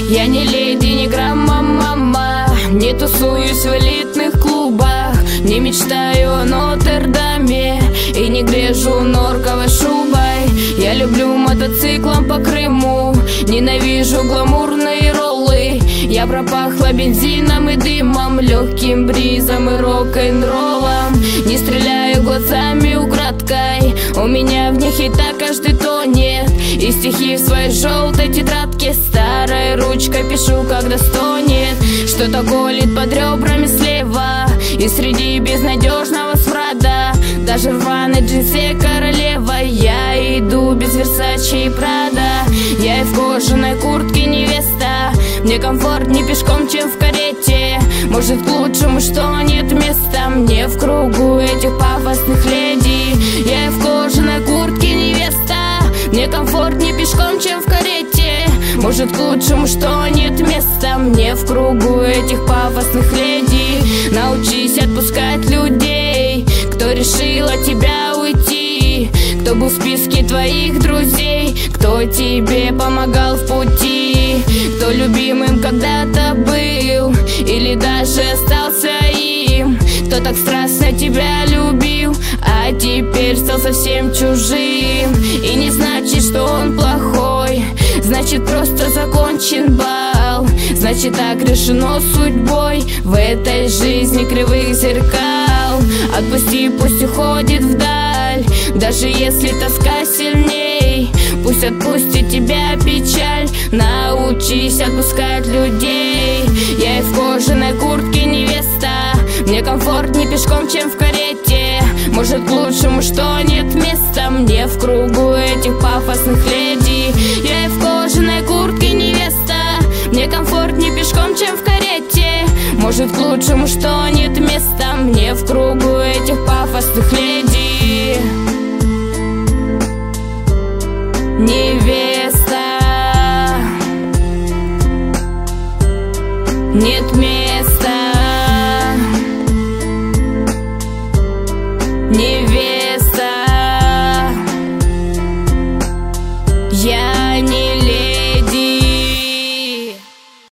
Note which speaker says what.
Speaker 1: Я не леди, ни грамма, мама. Не тусуюсь в элитных клубах, не мечтаю о Нотр-Даме и не грежу норковой шубой. Я люблю мотоциклом по Крыму, ненавижу гламурные роллы. Я пропахла бензином и дымом, легким бризом и рок-н-роллом. Не стреляю глазами украдкой, у меня в них и так каждый тонет. И стихи в своей желтой тетрадке старой ручкой пишу, когда стонет. Что-то колет под ребрами слева, и среди безнадежного смрада даже в рваной джинсе королева. Я иду без Версачи и Прада, я и в кожаной куртке невеста. Мне комфортнее пешком, чем в карете. Может, к лучшему, что нет места мне в кругу этих пафосных леди. Я и в кожаной куртке невеста. Мне комфортнее пешком, чем в карете. Может, к лучшему, что нет места мне в кругу этих пафосных леди. Научись отпускать людей, кто решил от тебя уйти, кто был в списке твоих друзей, кто тебе помогал в пути, кто любимым когда-то был или даже остался им, кто так страстно тебя любил, а теперь стал совсем чужим. И не значит, что он плохой, значит, просто закончен бал. Значит, так решено судьбой в этой жизни кривых зеркал. Отпусти, пусть уходит вдаль, даже если тоска сильней. Пусть отпустит тебя печаль, научись отпускать людей. Я и в кожаной куртке невеста. Мне комфортнее пешком, чем в карете. Может, к лучшему, что нет места мне в кругу этих пафосных леди. Я и в кожаной куртке невеста. Мне комфортнее пешком, чем в карете. Может, к лучшему, что нет места мне в кругу этих пафосных леди. Невеста. Нет места.